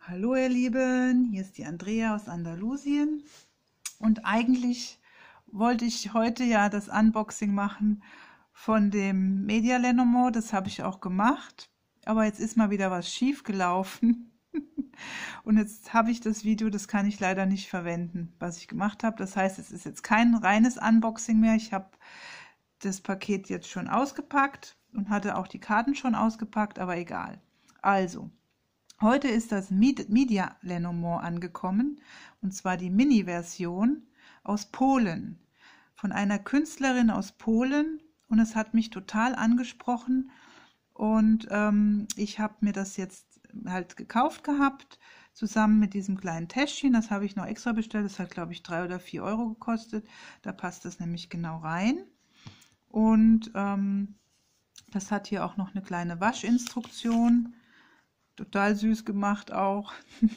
Hallo ihr Lieben, hier ist die Andrea aus Andalusien und eigentlich wollte ich heute ja das Unboxing machen von dem Media Lenormand, das habe ich auch gemacht, aber jetzt ist mal wieder was schief gelaufen und jetzt habe ich das Video, das kann ich leider nicht verwenden, was ich gemacht habe. Das heißt, es ist jetzt kein reines Unboxing mehr, ich habe das Paket jetzt schon ausgepackt und hatte auch die Karten schon ausgepackt, aber egal. Also, heute ist das Media Lenormand angekommen, und zwar die Mini-Version aus Polen, von einer Künstlerin aus Polen, und es hat mich total angesprochen und ich habe mir das jetzt halt gekauft gehabt, zusammen mit diesem kleinen Täschchen, das habe ich noch extra bestellt, das hat glaube ich 3 oder 4 Euro gekostet, da passt das nämlich genau rein und das hat hier auch noch eine kleine Waschinstruktion. Total süß gemacht auch.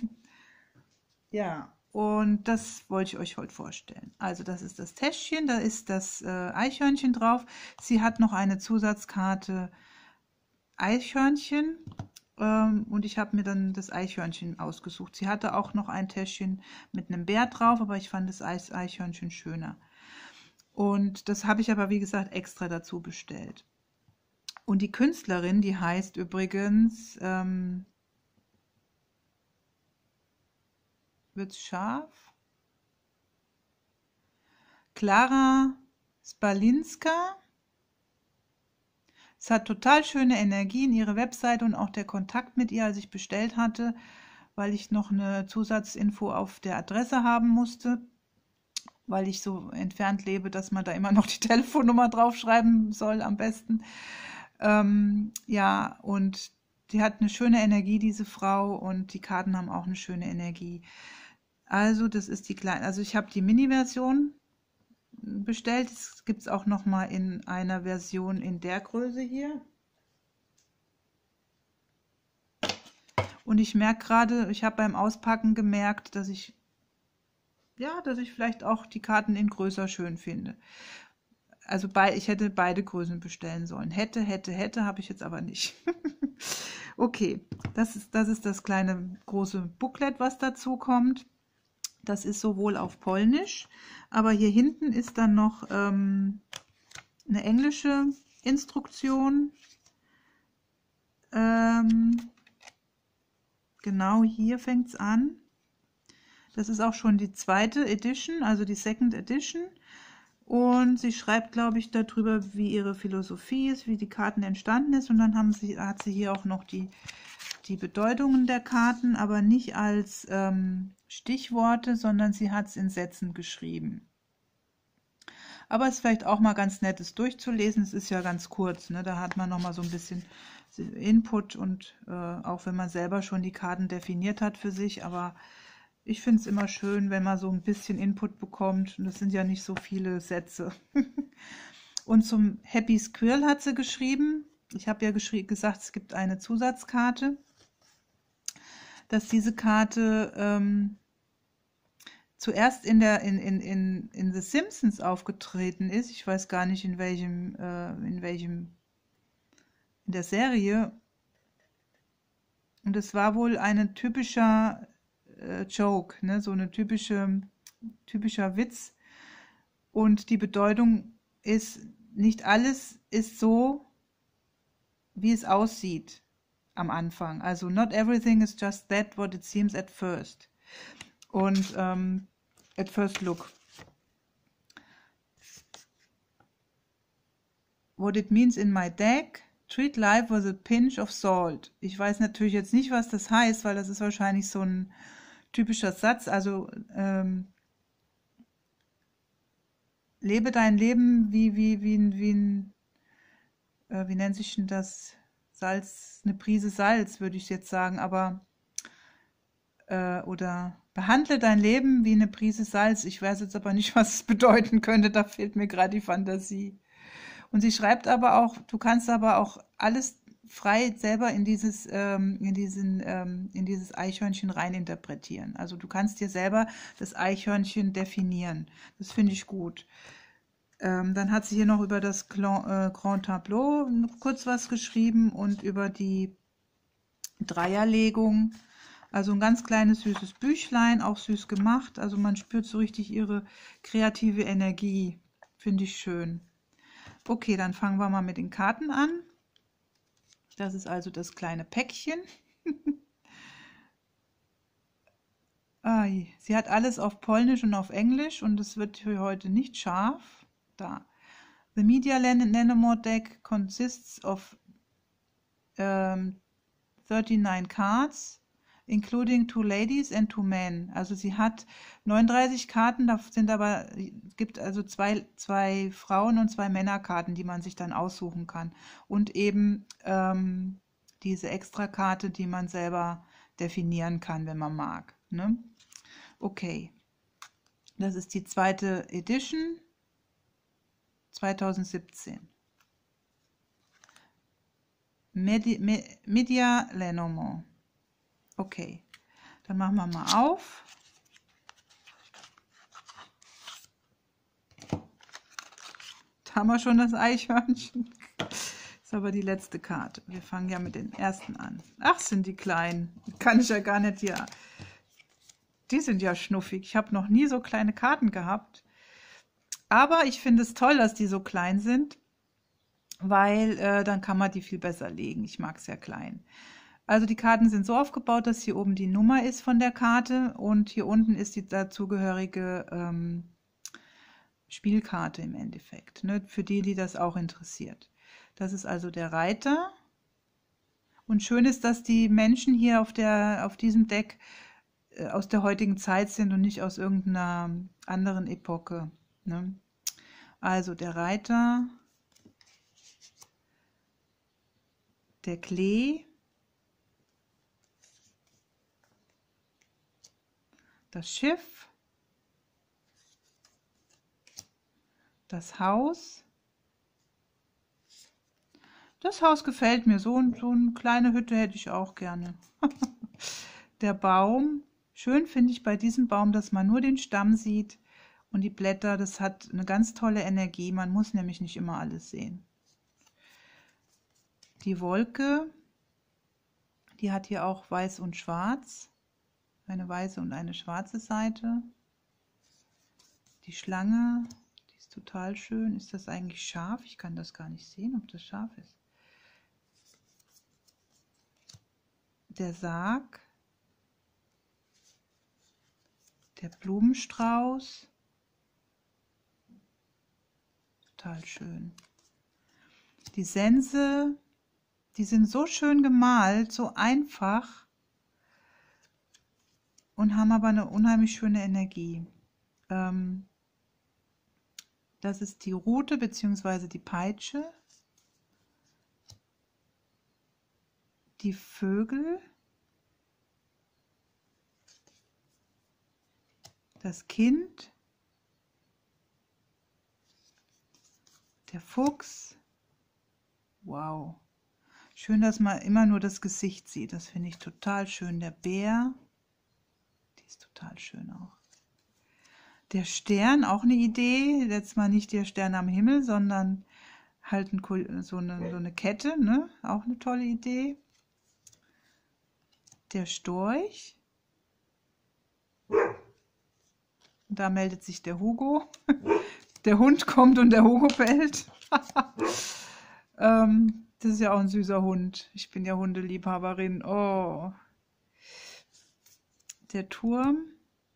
Ja, und das wollte ich euch heute vorstellen. Also das ist das Täschchen, da ist das Eichhörnchen drauf. Sie hat noch eine Zusatzkarte Eichhörnchen und ich habe mir dann das Eichhörnchen ausgesucht. Sie hatte auch noch ein Täschchen mit einem Bär drauf, aber ich fand das Eichhörnchen schöner. Und das habe ich aber, wie gesagt, extra dazu bestellt. Und die Künstlerin, die heißt übrigens wird's scharf? Klara Spalinska. Es hat total schöne Energien, ihre Webseite und auch der Kontakt mit ihr, als ich bestellt hatte, weil ich noch eine Zusatzinfo auf der Adresse haben musste, weil ich so entfernt lebe, dass man da immer noch die Telefonnummer draufschreiben soll am besten. Ja, und die hat eine schöne Energie, diese Frau, und die Karten haben auch eine schöne Energie. Also das ist die kleine, also ich habe die Mini-Version bestellt. Es gibt es auch noch mal in einer Version in der Größe hier. Und ich merke gerade, ich habe beim Auspacken gemerkt, dass ich vielleicht auch die Karten in größer schön finde. Also ich hätte beide Größen bestellen sollen. Hätte, habe ich jetzt aber nicht. Okay, das ist das kleine große Booklet, was dazu kommt. Das ist sowohl auf Polnisch, aber hier hinten ist dann noch eine englische Instruktion. Genau hier fängt es an. Das ist auch schon die zweite Edition, also die Second Edition. Und sie schreibt, glaube ich, darüber, wie ihre Philosophie ist, wie die Karten entstanden ist. Und dann hat sie hier auch noch die Bedeutungen der Karten, aber nicht als Stichworte, sondern sie hat es in Sätzen geschrieben. Aber es ist vielleicht auch mal ganz nett, es durchzulesen. Es ist ja ganz kurz, ne? Da hat man noch mal so ein bisschen Input und auch wenn man selber schon die Karten definiert hat für sich. Aber ich finde es immer schön, wenn man so ein bisschen Input bekommt. Und das sind ja nicht so viele Sätze. Und zum Happy Squirrel hat sie geschrieben. Ich habe ja gesagt, es gibt eine Zusatzkarte, dass diese Karte zuerst in The Simpsons aufgetreten ist. Ich weiß gar nicht in der Serie. Und es war wohl ein typischer Joke, ne? So eine typischer Witz. Und die Bedeutung ist, nicht alles ist so, wie es aussieht am Anfang. Also not everything is just that what it seems at first. Und at first look. What it means in my deck, treat life with a pinch of salt. Ich weiß natürlich jetzt nicht, was das heißt, weil das ist wahrscheinlich so ein typischer Satz. Also lebe dein Leben wie nennt sich denn das? Salz, eine Prise Salz, würde ich jetzt sagen, aber oder behandle dein Leben wie eine Prise Salz. Ich weiß jetzt aber nicht, was es bedeuten könnte, da fehlt mir gerade die Fantasie. Und sie schreibt aber auch, du kannst aber auch alles frei selber in dieses Eichhörnchen reininterpretieren. Also du kannst dir selber das Eichhörnchen definieren. Das finde ich gut. Dann hat sie hier noch über das Grand Tableau kurz was geschrieben und über die Dreierlegung. Also ein ganz kleines süßes Büchlein, auch süß gemacht. Also man spürt so richtig ihre kreative Energie. Finde ich schön. Okay, dann fangen wir mal mit den Karten an. Das ist also das kleine Päckchen. Sie hat alles auf Polnisch und auf Englisch und es wird für heute nicht scharf. Da. The Media Lenormand deck consists of 39 cards, including 2 ladies and 2 men. Also sie hat 39 Karten, da sind aber, gibt also zwei Frauen- und 2 Männerkarten, die man sich dann aussuchen kann. Und eben diese Extrakarte, die man selber definieren kann, wenn man mag. Ne? Okay, das ist die zweite Edition 2017. Media Lenormand. Okay, dann machen wir mal auf. Da haben wir schon das Eichhörnchen. Ist aber die letzte Karte. Wir fangen ja mit den ersten an. Ach, sind die kleinen. Kann ich ja gar nicht hier. Die sind ja schnuffig. Ich habe noch nie so kleine Karten gehabt. Aber ich finde es toll, dass die so klein sind, weil dann kann man die viel besser legen. Ich mag es ja klein. Also die Karten sind so aufgebaut, dass hier oben die Nummer ist von der Karte und hier unten ist die dazugehörige Spielkarte im Endeffekt, ne? Für die, die das auch interessiert. Das ist also der Reiter. Und schön ist, dass die Menschen hier auf diesem Deck aus der heutigen Zeit sind und nicht aus irgendeiner anderen Epoche. Ne? Also der Reiter, der Klee, das Schiff, das Haus. Das Haus gefällt mir. So eine kleine Hütte hätte ich auch gerne. Der Baum. Schön finde ich bei diesem Baum, dass man nur den Stamm sieht und die Blätter. Das hat eine ganz tolle Energie. Man muss nämlich nicht immer alles sehen. Die Wolke, die hat hier auch weiß und schwarz. Eine weiße und eine schwarze Seite. Die Schlange, die ist total schön. Ist das eigentlich scharf? Ich kann das gar nicht sehen, ob das scharf ist. Der Sarg, der Blumenstrauß, total schön. Die Sense, die sind so schön gemalt, so einfach und haben aber eine unheimlich schöne Energie. Das ist die Rute bzw. die Peitsche, die Vögel, das Kind, der Fuchs. Wow. Schön, dass man immer nur das Gesicht sieht. Das finde ich total schön. Der Bär, die ist total schön auch. Der Stern, auch eine Idee. Jetzt mal nicht der Stern am Himmel, sondern halt so eine Kette, ne? Auch eine tolle Idee. Der Storch. Da meldet sich der Hugo. Der Hund kommt und der Hugo bellt. Das ist ja auch ein süßer Hund. Ich bin ja Hundeliebhaberin. Oh. Der Turm.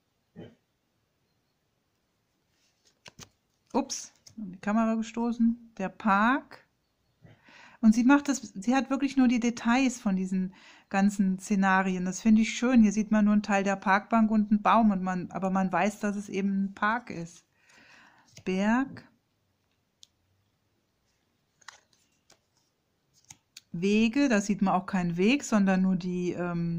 Ups, in die Kamera gestoßen. Der Park. Und sie hat wirklich nur die Details von diesen ganzen Szenarien. Das finde ich schön. Hier sieht man nur einen Teil der Parkbank und einen Baum, aber man weiß, dass es eben ein Park ist. Berg. Wege, da sieht man auch keinen Weg, sondern nur die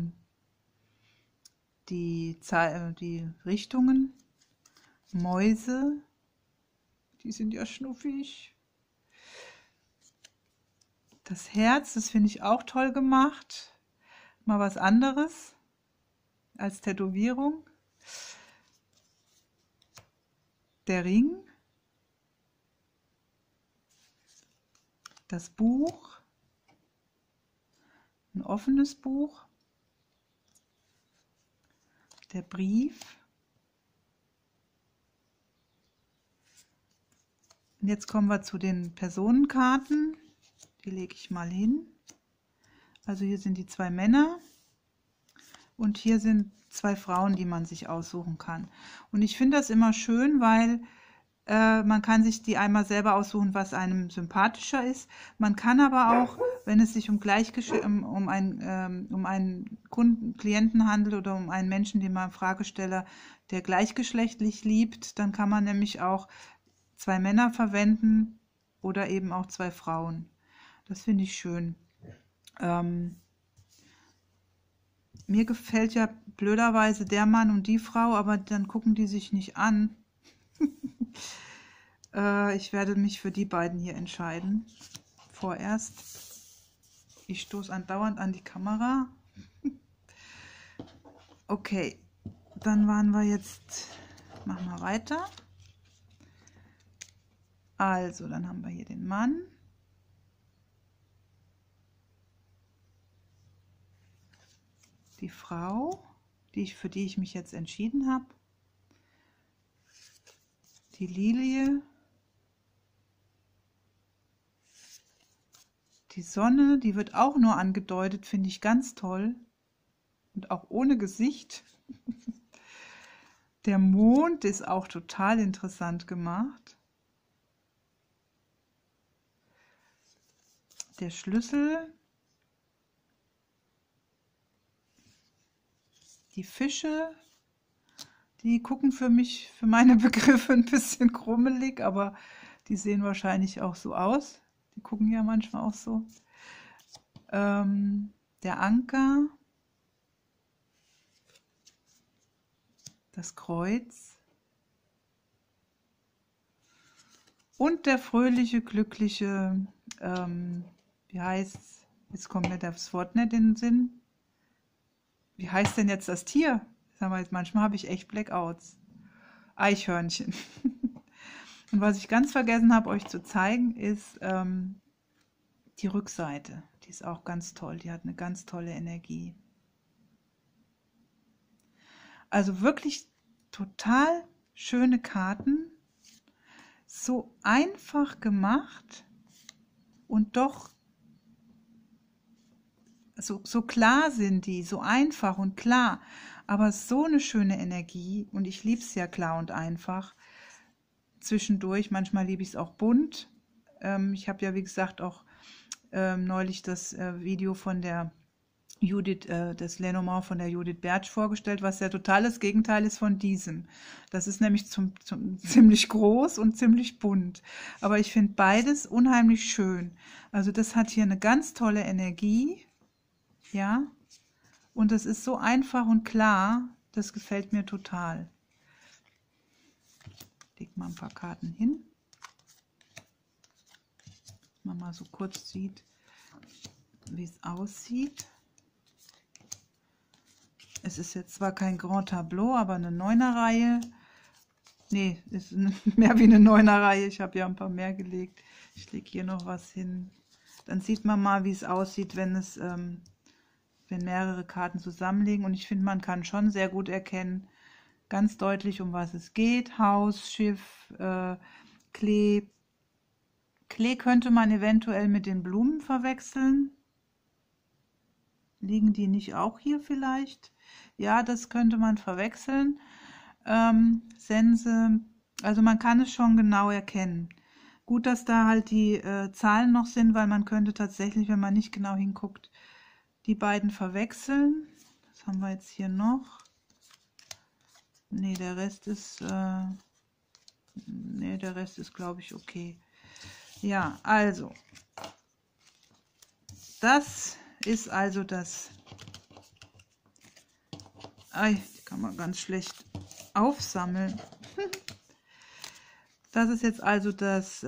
Richtungen. Mäuse, die sind ja schnuffig. Das Herz, das finde ich auch toll gemacht. Mal was anderes als Tätowierung. Der Ring. Das Buch. Ein offenes Buch. der Brief. Und jetzt kommen wir zu den Personenkarten. Die lege ich mal hin. Also hier sind die 2 Männer und hier sind 2 Frauen, die man sich aussuchen kann. Und ich finde das immer schön, weil man kann sich die einmal selber aussuchen, was einem sympathischer ist. Man kann aber auch, wenn es sich um einen Kunden, Klienten handelt oder um einen Menschen, den man Fragesteller, der gleichgeschlechtlich liebt, dann kann man nämlich auch 2 Männer verwenden oder eben auch 2 Frauen. Das finde ich schön. Mir gefällt ja blöderweise der Mann und die Frau, aber dann gucken die sich nicht an. Ich werde mich für die beiden hier entscheiden. Vorerst. Ich stoße andauernd an die Kamera. Okay, dann waren wir jetzt. Machen wir weiter. Also, dann haben wir hier den Mann. Die Frau, für die ich mich jetzt entschieden habe. Die Lilie. Die Sonne, die wird auch nur angedeutet, finde ich ganz toll. Und auch ohne Gesicht. Der Mond ist auch total interessant gemacht. Der Schlüssel. Die Fische, die gucken für meine Begriffe ein bisschen krummelig, aber die sehen wahrscheinlich auch so aus. Die gucken ja manchmal auch so. Der Anker, das Kreuz und der fröhliche, glückliche, wie heißt's? Jetzt kommt mir das Wort nicht in den Sinn. Wie heißt denn jetzt das Tier? Sag mal, manchmal habe ich echt Blackouts. Eichhörnchen. Und was ich ganz vergessen habe, euch zu zeigen, ist die Rückseite. Die ist auch ganz toll. Die hat eine ganz tolle Energie. Also wirklich total schöne Karten. So einfach gemacht und doch so klar sind die, so einfach und klar, aber so eine schöne Energie und ich liebe es ja klar und einfach. Zwischendurch, manchmal liebe ich es auch bunt. Ich habe ja, wie gesagt, auch neulich das Video von der Judith, das Lenormand von der Judith Bertsch vorgestellt, was ja total das Gegenteil ist von diesem. Das ist nämlich ziemlich groß und ziemlich bunt. Aber ich finde beides unheimlich schön. Also das hat hier eine ganz tolle Energie. Ja, und es ist so einfach und klar, das gefällt mir total. Ich leg mal ein paar Karten hin, dass man mal so kurz sieht, wie es aussieht. Es ist jetzt zwar kein Grand Tableau, aber eine 9er-Reihe. Nee, ist mehr wie eine 9er-Reihe. Ich habe ja ein paar mehr gelegt. Ich lege hier noch was hin. Dann sieht man mal, wie es aussieht, wenn mehrere Karten zusammenliegen. Und ich finde, man kann schon sehr gut erkennen, ganz deutlich, um was es geht. Haus, Schiff, Klee. Klee könnte man eventuell mit den Blumen verwechseln. Liegen die nicht auch hier vielleicht? Ja, das könnte man verwechseln. Sense, also man kann es schon genau erkennen. Gut, dass da halt die Zahlen noch sind, weil man könnte tatsächlich, wenn man nicht genau hinguckt, die beiden verwechseln. Was haben wir jetzt hier noch? Ne, der Rest ist, glaube ich, okay. Ja, also, das ist also das, die kann man ganz schlecht aufsammeln. Das ist jetzt also das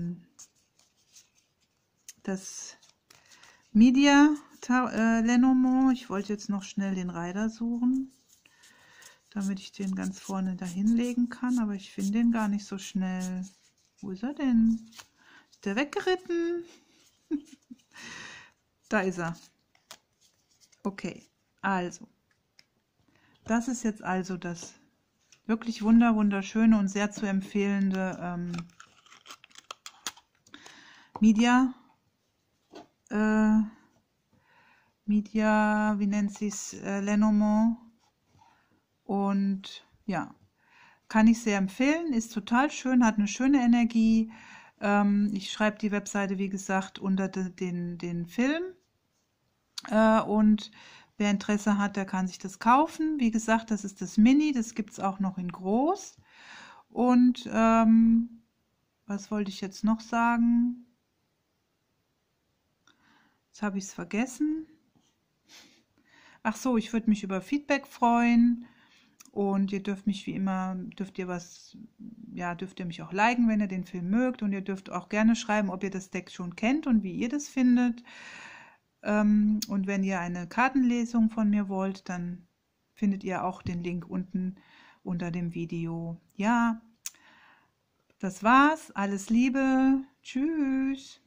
Media Lenormand. Ich wollte jetzt noch schnell den Reiter suchen, damit ich den ganz vorne dahin legen kann, aber ich finde den gar nicht so schnell. Wo ist er denn? Ist der weggeritten? Da ist er. Okay, also Das ist jetzt also das wirklich wunderschöne und sehr zu empfehlende Media, wie nennt sie es, Lenormand. Und ja, kann ich sehr empfehlen, ist total schön, hat eine schöne Energie. Ich schreibe die Webseite, wie gesagt, unter den Film. Und wer Interesse hat, der kann sich das kaufen. Wie gesagt, das ist das Mini, das gibt es auch noch in groß. Und was wollte ich jetzt noch sagen? Jetzt habe ich es vergessen. Ach so, ich würde mich über Feedback freuen. Und ihr dürft mich wie immer, dürft ihr mich auch liken, wenn ihr den Film mögt. Und ihr dürft auch gerne schreiben, ob ihr das Deck schon kennt und wie ihr das findet. Und wenn ihr eine Kartenlesung von mir wollt, dann findet ihr auch den Link unten unter dem Video. Ja, das war's. Alles Liebe. Tschüss.